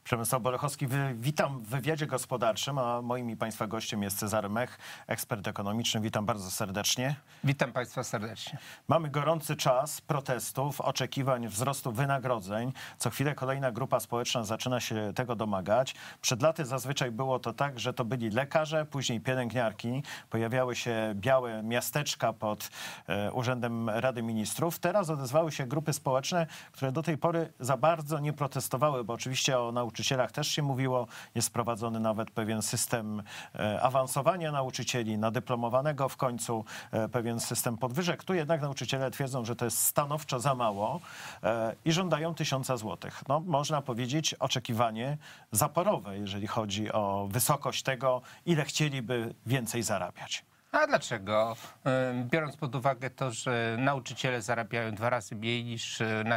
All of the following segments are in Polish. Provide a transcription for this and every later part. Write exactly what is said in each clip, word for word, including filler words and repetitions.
Przemysław Bolechowski, witam w wywiadzie gospodarczym, a moim i Państwa gościem jest Cezary Mech, ekspert ekonomiczny. Witam bardzo serdecznie. Witam Państwa serdecznie. Mamy gorący czas protestów, oczekiwań wzrostu wynagrodzeń. Co chwilę kolejna grupa społeczna zaczyna się tego domagać. Przed laty zazwyczaj było to tak, że to byli lekarze, później pielęgniarki. Pojawiały się białe miasteczka pod e, Urzędem Rady Ministrów. Teraz odezwały się grupy społeczne, które do tej pory za bardzo nie protestowały, bo oczywiście o nauczycielach też się mówiło. Jest wprowadzony nawet pewien system e, awansowania nauczycieli na dyplomowanego, w końcu e, pewien system podwyżek. Tu jednak nauczyciele twierdzą, że to jest stanowczo za mało e, i żądają tysiąca złotych. No, można powiedzieć oczekiwanie zaporowe, jeżeli chodzi o wysokość tego, ile chcieliby więcej zarabiać. A dlaczego? Biorąc pod uwagę to, że nauczyciele zarabiają dwa razy mniej niż na,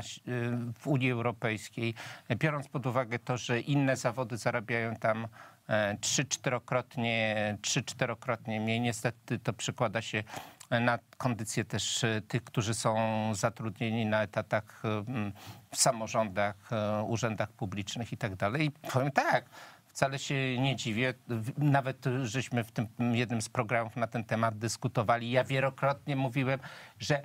w Unii Europejskiej, biorąc pod uwagę to, że inne zawody zarabiają tam trzy czterokrotnie, trzy czterokrotnie mniej, niestety to przekłada się na kondycję też tych, którzy są zatrudnieni na etatach w samorządach, urzędach publicznych i tak dalej. I powiem tak, wcale się nie dziwię. Nawet żeśmy w tym jednym z programów na ten temat dyskutowali. Ja wielokrotnie mówiłem, że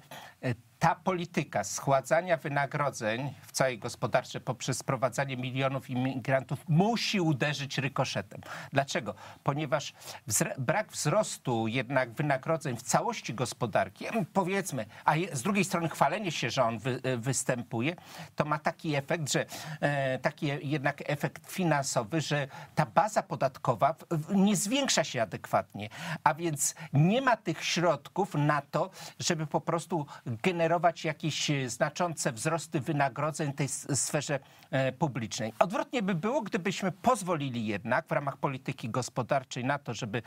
ta polityka schładzania wynagrodzeń w całej gospodarce poprzez sprowadzanie milionów imigrantów musi uderzyć rykoszetem. Dlaczego? Ponieważ brak wzrostu jednak wynagrodzeń w całości gospodarki, powiedzmy, a z drugiej strony chwalenie się, że on wy, występuje, to ma taki efekt, że e, taki jednak efekt finansowy, że ta baza podatkowa nie zwiększa się adekwatnie, a więc nie ma tych środków na to, żeby po prostu generować jakieś znaczące wzrosty wynagrodzeń w tej sferze publicznej. Odwrotnie by było, gdybyśmy pozwolili jednak w ramach polityki gospodarczej na to, żeby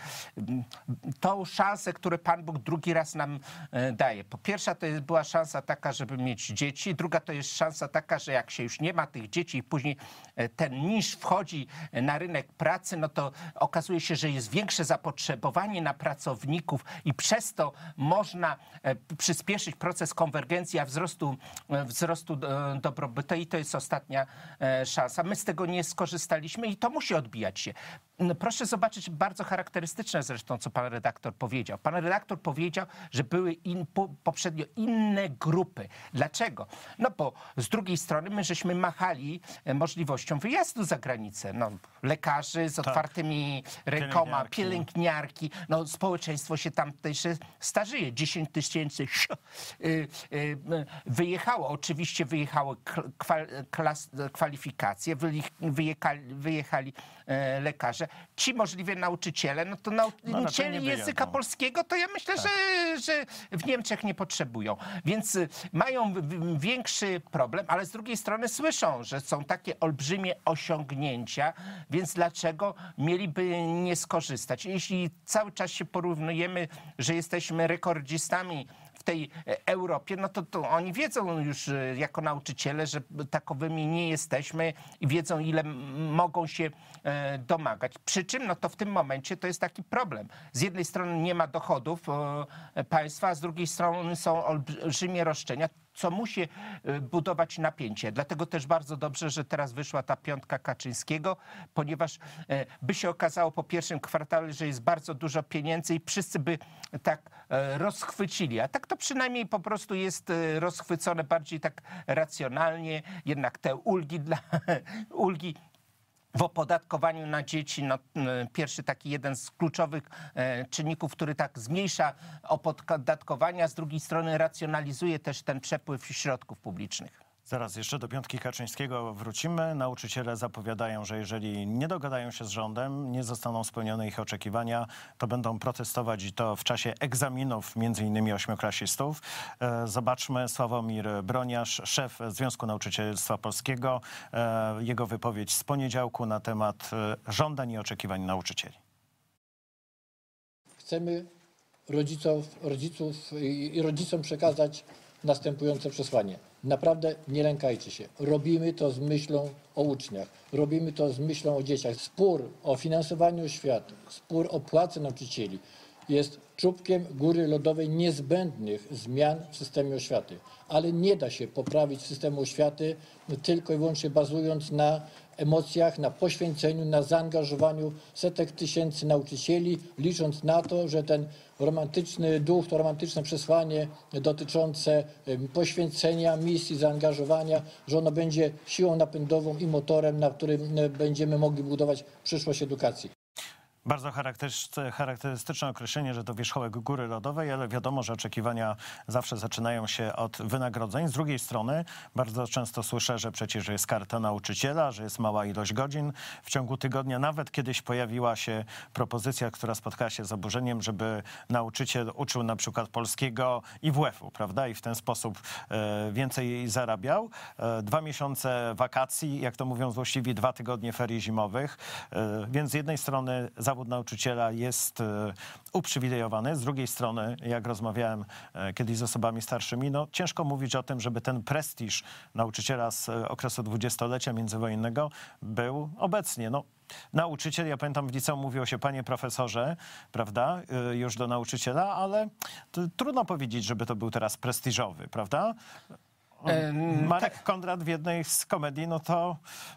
tą szansę, którą Pan Bóg drugi raz nam daje. Po pierwsze, to jest, była szansa taka, żeby mieć dzieci. Druga to jest szansa taka, że jak się już nie ma tych dzieci i później ten niż wchodzi na rynek pracy, no to okazuje się, że jest większe zapotrzebowanie na pracowników i przez to można przyspieszyć proces konwergencji, a wzrostu, wzrostu dobrobytu i to jest ostatnia szansa. My z tego nie skorzystaliśmy i to musi odbijać się. Proszę zobaczyć, bardzo charakterystyczne zresztą, co pan redaktor powiedział. Pan redaktor powiedział, że były in, po, poprzednio inne grupy. Dlaczego? No bo z drugiej strony my żeśmy machali możliwością wyjazdu za granicę. No, lekarzy z otwartymi tak. rękoma, pielęgniarki. pielęgniarki. No, społeczeństwo się tam też starzeje. dziesięć tysięcy wyjechało. Oczywiście wyjechały kwalifikacje, wyjechali, wyjechali lekarze. Ci możliwie nauczyciele, no to nauczycieli no, języka polskiego, to ja myślę, tak. że, że w Niemczech nie potrzebują. Więc mają większy problem, ale z drugiej strony słyszą, że są takie olbrzymie osiągnięcia, więc dlaczego mieliby nie skorzystać? Jeśli cały czas się porównujemy, że jesteśmy rekordzistami w tej Europie, no to, to oni wiedzą już jako nauczyciele, że takowymi nie jesteśmy i wiedzą, ile mogą się domagać. Przy czym no to w tym momencie to jest taki problem. Z jednej strony nie ma dochodów państwa, a z drugiej strony są olbrzymie roszczenia, co musi budować napięcie. Dlatego też bardzo dobrze, że teraz wyszła ta piątka Kaczyńskiego, ponieważ by się okazało po pierwszym kwartale, że jest bardzo dużo pieniędzy i wszyscy by tak rozchwycili. A tak to przynajmniej po prostu jest rozchwycone bardziej tak racjonalnie. Jednak te ulgi dla ulgi w opodatkowaniu na dzieci, no, pierwszy taki jeden z kluczowych e, czynników, który tak zmniejsza opodatkowania, z drugiej strony racjonalizuje też ten przepływ środków publicznych. Zaraz jeszcze do piątki Kaczyńskiego wrócimy. Nauczyciele zapowiadają, że jeżeli nie dogadają się z rządem, nie zostaną spełnione ich oczekiwania, to będą protestować i to w czasie egzaminów, między innymi ośmioklasistów. Zobaczmy Sławomir Broniarz, szef Związku Nauczycielstwa Polskiego, jego wypowiedź z poniedziałku na temat żądań i oczekiwań nauczycieli. Chcemy rodziców, rodziców i rodzicom przekazać następujące przesłanie. Naprawdę nie lękajcie się. Robimy to z myślą o uczniach. Robimy to z myślą o dzieciach. Spór o finansowaniu oświaty, spór o płacy nauczycieli jest czubkiem góry lodowej niezbędnych zmian w systemie oświaty. Ale nie da się poprawić systemu oświaty tylko i wyłącznie bazując na emocjach, na poświęceniu, na zaangażowaniu setek tysięcy nauczycieli, licząc na to, że ten romantyczny duch, to romantyczne przesłanie dotyczące poświęcenia, misji, zaangażowania, że ono będzie siłą napędową i motorem, na którym będziemy mogli budować przyszłość edukacji. Bardzo charakterystyczne określenie, że to wierzchołek góry lodowej, ale wiadomo, że oczekiwania zawsze zaczynają się od wynagrodzeń. Z drugiej strony bardzo często słyszę, że przecież jest karta nauczyciela, że jest mała ilość godzin w ciągu tygodnia. Nawet kiedyś pojawiła się propozycja, która spotkała się z oburzeniem, żeby nauczyciel uczył na przykład polskiego i W F-u, prawda? I w ten sposób e, więcej zarabiał. E, dwa miesiące wakacji, jak to mówią złośliwi, dwa tygodnie ferii zimowych. E, więc z jednej strony zawód nauczyciela jest e, uprzywilejowany. Z drugiej strony, jak rozmawiałem e, kiedyś z osobami starszymi, no ciężko mówić o tym, żeby ten prestiż nauczyciela z e, okresu dwudziestolecia międzywojennego był obecnie. No, nauczyciel, ja pamiętam w liceum mówiło się panie profesorze, prawda, e, już do nauczyciela, ale to, trudno powiedzieć, żeby to był teraz prestiżowy, prawda? Marek Kondrat w jednej z komedii, no to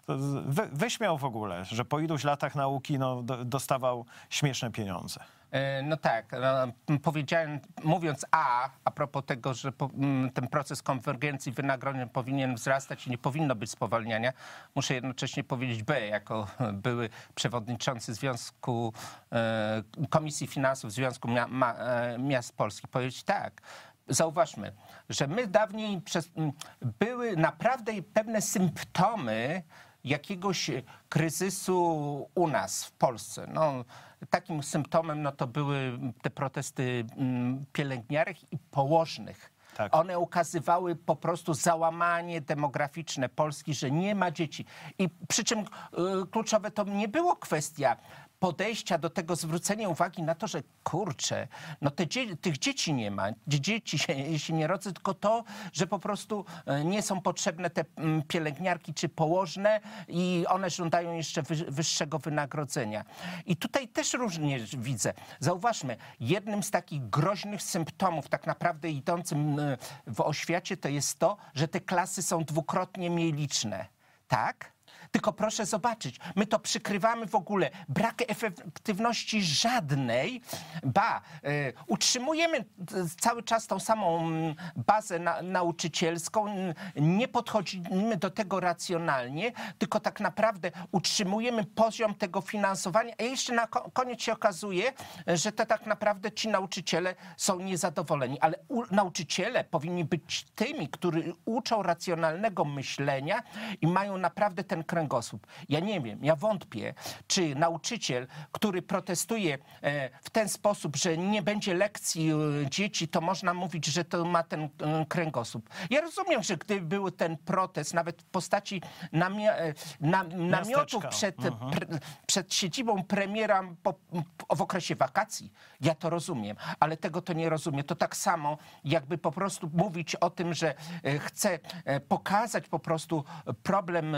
wy, wyśmiał w ogóle, że po iluś latach nauki no, do, dostawał śmieszne pieniądze. No tak, no, powiedziałem, mówiąc A, a propos tego, że po, ten proces konwergencji wynagrodzeń powinien wzrastać i nie powinno być spowalniania, muszę jednocześnie powiedzieć B, jako były przewodniczący Związku e, Komisji Finansów Związku Mia, Ma, e, Miast Polskich, powiedzieć tak. Zauważmy, że my dawniej przez, były naprawdę pewne symptomy jakiegoś kryzysu u nas w Polsce. No, takim symptomem no, to były te protesty pielęgniarek i położnych. Tak. One ukazywały po prostu załamanie demograficzne Polski, że nie ma dzieci. I przy czym y, kluczowe to nie było kwestia podejścia do tego, zwrócenia uwagi na to, że kurczę, no te dzie tych dzieci nie ma, dzieci się, się nie rodzą, tylko to, że po prostu nie są potrzebne te pielęgniarki czy położne i one żądają jeszcze wy wyższego wynagrodzenia. I tutaj też różnie widzę. Zauważmy, jednym z takich groźnych symptomów tak naprawdę idącym w oświacie to jest to, że te klasy są dwukrotnie mniej liczne. Tak? Tylko proszę zobaczyć, my to przykrywamy w ogóle. Brak efektywności żadnej. Ba, y, utrzymujemy cały czas tą samą bazę na, nauczycielską. Nie podchodzimy do tego racjonalnie, tylko tak naprawdę utrzymujemy poziom tego finansowania. A jeszcze na koniec się okazuje, że to tak naprawdę ci nauczyciele są niezadowoleni. Ale u, nauczyciele powinni być tymi, którzy uczą racjonalnego myślenia i mają naprawdę ten kręgosłup. Ja nie wiem, ja wątpię, czy nauczyciel, który protestuje w ten sposób, że nie będzie lekcji dzieci, to można mówić, że to ma ten kręgosłup. Ja rozumiem, że gdyby był ten protest, nawet w postaci namio na, namiotów przed, uh-huh. pre, przed siedzibą premiera po, w okresie wakacji, ja to rozumiem, ale tego to nie rozumiem. To tak samo, jakby po prostu mówić o tym, że chce pokazać po prostu problem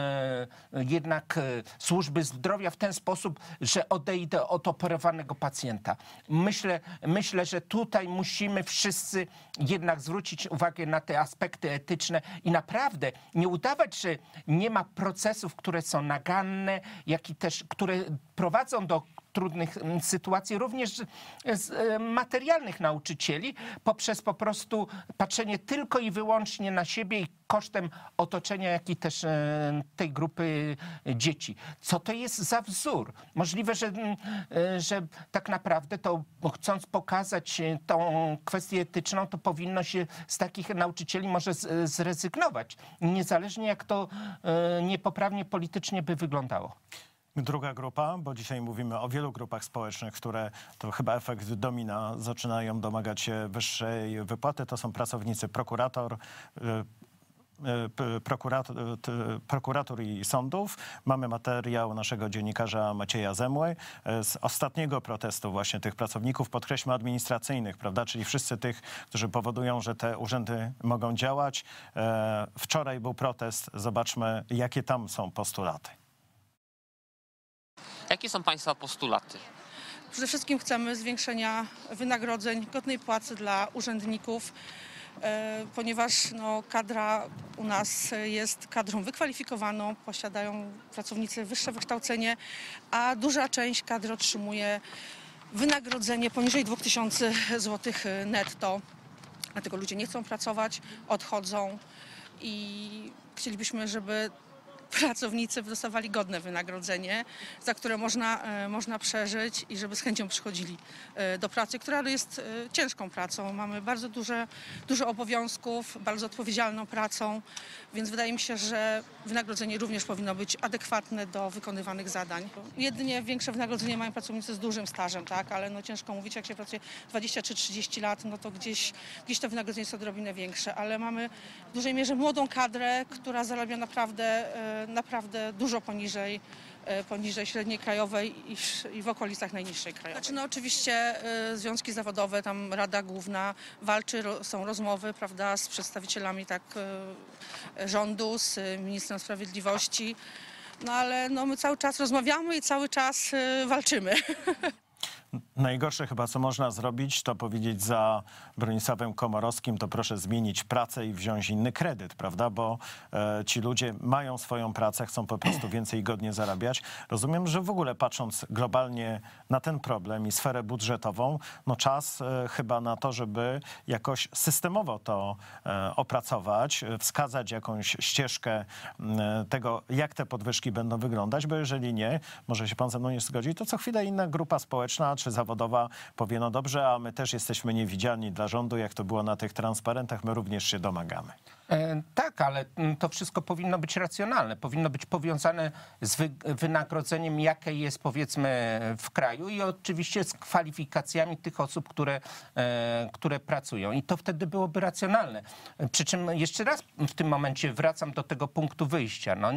jednak służby zdrowia w ten sposób, że odejdę od operowanego pacjenta. Myślę, myślę, że tutaj musimy wszyscy jednak zwrócić uwagę na te aspekty etyczne i naprawdę nie udawać, że nie ma procesów, które są naganne, jak i też, które prowadzą do trudnych sytuacji, również z materialnych nauczycieli, poprzez po prostu patrzenie tylko i wyłącznie na siebie i kosztem otoczenia, jak i też tej grupy dzieci. Co to jest za wzór? Możliwe, że, że tak naprawdę to chcąc pokazać tą kwestię etyczną, to powinno się z takich nauczycieli może zrezygnować, niezależnie jak to niepoprawnie politycznie by wyglądało. Druga grupa, bo dzisiaj mówimy o wielu grupach społecznych, które to chyba efekt domina, zaczynają domagać się wyższej wypłaty. To są pracownicy prokurator, prokurator, prokuratur i sądów. Mamy materiał naszego dziennikarza Macieja Zemły z ostatniego protestu właśnie tych pracowników, podkreślmy administracyjnych, prawda, czyli wszyscy tych, którzy powodują, że te urzędy mogą działać. Wczoraj był protest, zobaczmy, jakie tam są postulaty. Jakie są Państwa postulaty? Przede wszystkim chcemy zwiększenia wynagrodzeń, godnej płacy dla urzędników, ponieważ no, kadra u nas jest kadrą wykwalifikowaną, posiadają pracownicy wyższe wykształcenie, a duża część kadry otrzymuje wynagrodzenie poniżej dwa tysiące złotych netto. Dlatego ludzie nie chcą pracować, odchodzą i chcielibyśmy, żeby pracownicy dostawali godne wynagrodzenie, za które można, można przeżyć i żeby z chęcią przychodzili do pracy, która jest ciężką pracą. Mamy bardzo duże, dużo obowiązków, bardzo odpowiedzialną pracą, więc wydaje mi się, że wynagrodzenie również powinno być adekwatne do wykonywanych zadań. Jedynie większe wynagrodzenie mają pracownicy z dużym stażem, tak, ale no ciężko mówić, jak się pracuje dwadzieścia czy trzydzieści lat, no to gdzieś, gdzieś to wynagrodzenie jest odrobinę większe, ale mamy w dużej mierze młodą kadrę, która zarabia naprawdę naprawdę dużo poniżej, poniżej średniej krajowej i w okolicach najniższej krajowej. Znaczy, no, oczywiście związki zawodowe, tam Rada Główna walczy, są rozmowy, prawda, z przedstawicielami tak rządu, z ministrem sprawiedliwości, no ale no, my cały czas rozmawiamy i cały czas walczymy. Najgorsze chyba, co można zrobić, to powiedzieć za Bronisławem Komorowskim, to proszę zmienić pracę i wziąć inny kredyt, prawda? Bo e, ci ludzie mają swoją pracę, chcą po prostu więcej i godnie zarabiać. Rozumiem, że w ogóle patrząc globalnie na ten problem i sferę budżetową, no czas e, chyba na to, żeby jakoś systemowo to e, opracować, wskazać jakąś ścieżkę e, tego, jak te podwyżki będą wyglądać, bo jeżeli nie, może się pan ze mną nie zgodzi, to co chwilę inna grupa społeczna czy zawodowa powie, no dobrze, a my też jesteśmy niewidzialni dla rządu, jak to było na tych transparentach, my również się domagamy. E, tak, ale to wszystko powinno być racjonalne, powinno być powiązane z wy, wynagrodzeniem, jakie jest powiedzmy w kraju i oczywiście z kwalifikacjami tych osób, które, e, które pracują. I to wtedy byłoby racjonalne. Przy czym jeszcze raz w tym momencie wracam do tego punktu wyjścia. No,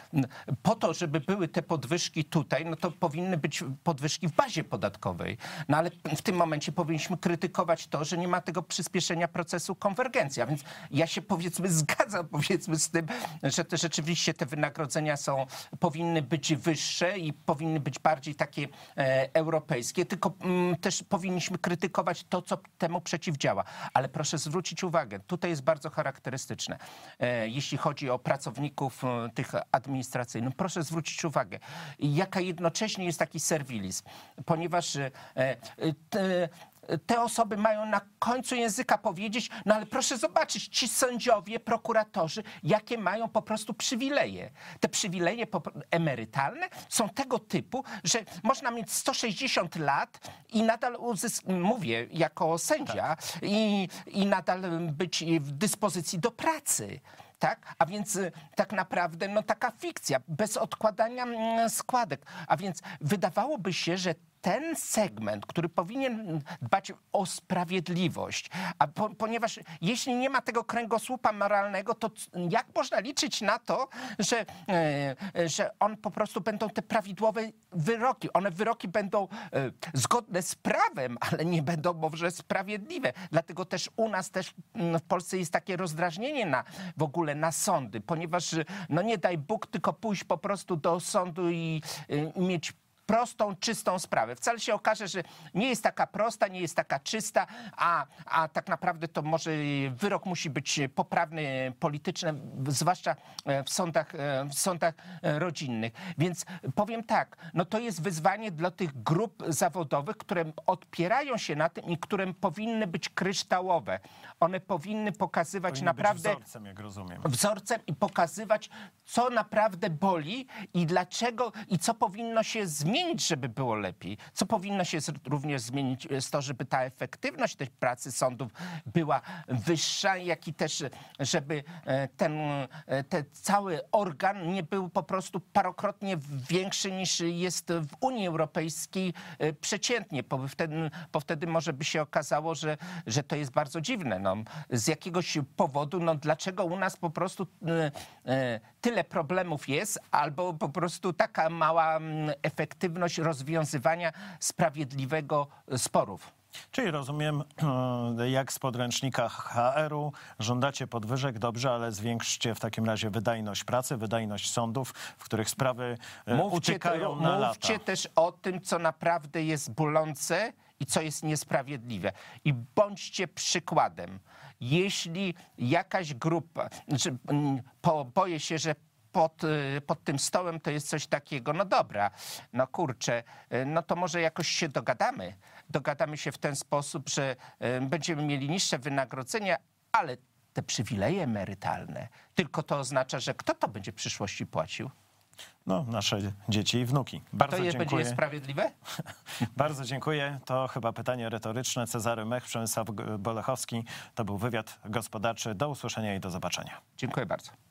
po to, żeby były te podwyżki tutaj, no to powinny być podwyżki w bazie podatkowej. No ale w tym momencie powinniśmy krytykować to, że nie ma tego przyspieszenia procesu konwergencji. A więc ja się powiedzmy zgadzam powiedzmy z tym, że te, rzeczywiście te wynagrodzenia są, powinny być wyższe i powinny być bardziej takie e, europejskie, tylko m, też powinniśmy krytykować to, co temu przeciwdziała. Ale proszę zwrócić uwagę, tutaj jest bardzo charakterystyczne, e, jeśli chodzi o pracowników e, tych administracyjnych. Proszę zwrócić uwagę, jaka jednocześnie jest taki serwilizm, ponieważ e, te, te osoby mają na końcu języka powiedzieć, no ale proszę zobaczyć, ci sędziowie, prokuratorzy, jakie mają po prostu przywileje. Te przywileje emerytalne są tego typu, że można mieć sto sześćdziesiąt lat i nadal uzyskać, mówię jako sędzia, tak. i, i nadal być w dyspozycji do pracy. Tak? A więc tak naprawdę no, taka fikcja, bez odkładania składek. A więc wydawałoby się, że ten segment, który powinien dbać o sprawiedliwość, a po, ponieważ jeśli nie ma tego kręgosłupa moralnego, to jak można liczyć na to, że, e, że on po prostu będą te prawidłowe wyroki. One wyroki będą e, zgodne z prawem, ale nie będą może sprawiedliwe. Dlatego też u nas też w Polsce jest takie rozdrażnienie na, w ogóle na sądy, ponieważ no nie daj Bóg tylko pójść po prostu do sądu i, i mieć prostą, czystą sprawę. Wcale się okaże, że nie jest taka prosta, nie jest taka czysta, a, a tak naprawdę to może wyrok musi być poprawny politycznie, zwłaszcza w sądach, w sądach rodzinnych. Więc powiem tak, no to jest wyzwanie dla tych grup zawodowych, które odpierają się na tym i które powinny być kryształowe. One powinny pokazywać powinny naprawdę być wzorcem, jak rozumiem. Wzorcem i pokazywać, co naprawdę boli i dlaczego i co powinno się zmienić, żeby było lepiej. Co powinno się również zmienić, jest to, żeby ta efektywność tej pracy sądów była wyższa, jak i też, żeby ten, ten cały organ nie był po prostu parokrotnie większy niż jest w Unii Europejskiej przeciętnie, bo wtedy, bo wtedy może by się okazało, że, że to jest bardzo dziwne. No, z jakiegoś powodu, no dlaczego u nas po prostu tyle problemów jest, albo po prostu taka mała efektywność rozwiązywania sprawiedliwego sporów. Czyli rozumiem, jak z podręcznika H R u, żądacie podwyżek, dobrze, ale zwiększcie w takim razie wydajność pracy, wydajność sądów, w których sprawy Mówcie, uciekają na lata. mówcie też o tym, co naprawdę jest bolące i co jest niesprawiedliwe. I bądźcie przykładem. Jeśli jakaś grupa, znaczy, po, boję się, że Pod, pod tym stołem to jest coś takiego, no dobra, no kurczę, no to może jakoś się dogadamy. Dogadamy się w ten sposób, że będziemy mieli niższe wynagrodzenia, ale te przywileje emerytalne, tylko to oznacza, że kto to będzie w przyszłości płacił? No, nasze dzieci i wnuki. Bardzo To jest, dziękuję. będzie sprawiedliwe? Bardzo dziękuję. To chyba pytanie retoryczne. Cezary Mech, Przemysław Bolechowski. To był wywiad gospodarczy. Do usłyszenia i do zobaczenia. Dziękuję bardzo.